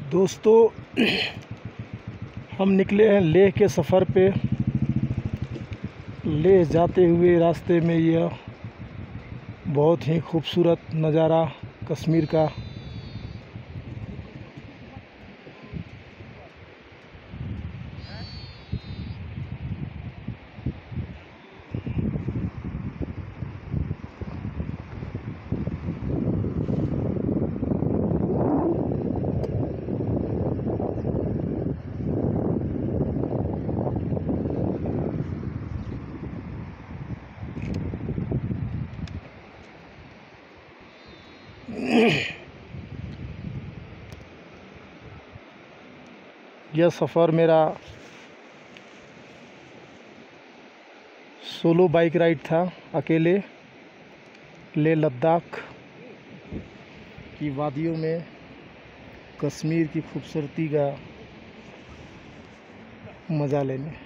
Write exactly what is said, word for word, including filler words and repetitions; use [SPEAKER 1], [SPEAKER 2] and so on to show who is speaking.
[SPEAKER 1] दोस्तों, हम निकले हैं लेह के सफ़र पे। लेह जाते हुए रास्ते में यह बहुत ही खूबसूरत नज़ारा कश्मीर का। यह सफ़र मेरा सोलो बाइक राइड था, अकेले लेह लद्दाख की वादियों में कश्मीर की खूबसूरती का मज़ा लेने।